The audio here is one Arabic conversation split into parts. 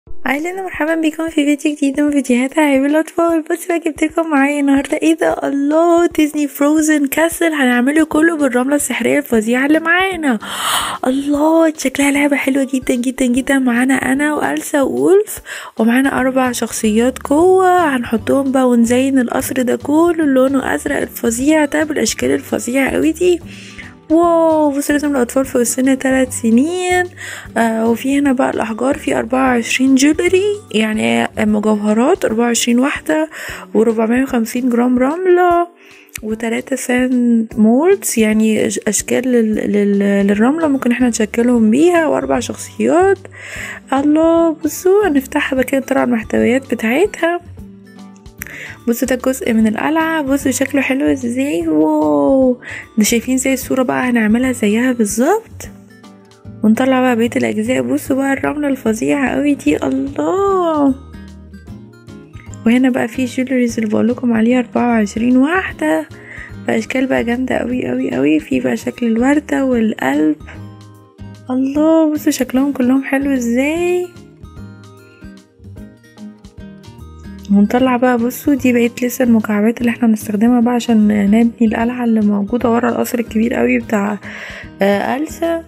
اهلا ومرحبا بكم في فيديو جديد من فيديوهات العاب الاطفال. بص بقى جبتلكم معايا النهارده ايه ده، الله، ديزني فروزن كاسل. هنعمله كله بالرمله السحريه الفظيعه اللي معانا. الله، شكلها لعبه حلوه جدا جدا جدا. معانا انا والسا وولف، ومعانا 4 شخصيات جوه. هنحطهم بقى ونزين القصر ده كله لونه ازرق الفظيع ده بالاشكال الفظيعه قوي دي. واو، بص رسم الأطفال فوق السن 3 سنين. وفي هنا بقى الأحجار، في 24 جولري يعني مجوهرات، 24 واحدة، و450 جرام رملة، و3 ساند مولدز يعني أشكال للرملة ممكن احنا نشكلهم بيها، و4 شخصيات. الله، بصوا هنفتحها بقى كده نطلع المحتويات بتاعتها. بصوا ده جزء من القلعة، بصوا شكله حلو ازاي. واو، ده شايفين زي الصورة بقى، هنعملها زيها بالظبط ونطلع بقى بقية الأجزاء. بصوا بقى الرملة الفظيعة قوي دي، الله. وهنا بقى في جولريز اللي بقولكم عليها 24 واحدة بأشكال بقى جامدة قوي قوي قوي. في بقى شكل الوردة والقلب، الله، بصوا شكلهم كلهم حلو ازاي. ونطلع بقى، بصوا دي بقيت لسه المكعبات اللي احنا هنستخدمها بقى عشان نبني القلعة اللي موجودة ورا القصر الكبير قوي بتاع ألسا.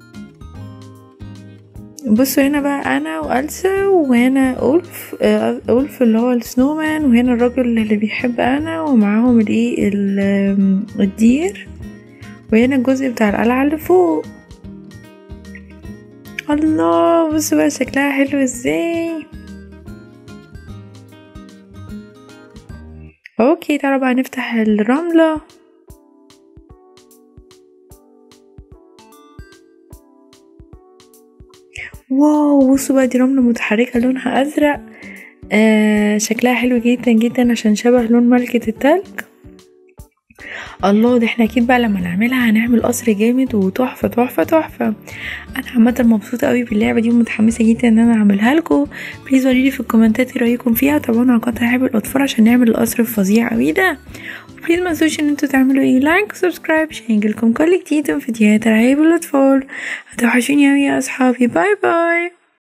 بصوا هنا بقى انا وألسا، وهنا أولف اللي هو السنومان، وهنا الراجل اللي بيحب انا، ومعاهم الايه الدير، وهنا الجزء بتاع القلعة اللي فوق. الله، بصوا بقى شكلها حلو ازاي. اوكي، تعالوا بقى نفتح الرملة. واو، بصوا بقى دي رملة متحركة لونها ازرق. شكلها حلو جدا جدا عشان شبه لون ملكة التلج. الله، ده احنا اكيد بقى لما نعملها هنعمل قصر جامد وتحفة تحفة تحفة. انا عامة مبسوطة قوي باللعبة دي ومتحمسة جدا ان انا اعملها لكم. بليز قوليلي في الكومنتات ايه رايكم فيها. تابعونا على قناة العاب الاطفال عشان نعمل القصر الفظيع قوي ده. بليز ما تنسوش ان انتوا تعملوا ايه، لايك وسبسكرايب عشان يجيلكم كل جديد من فيديوهات العاب الاطفال. هتوحشوني اوي يا اصحابي، باي باي.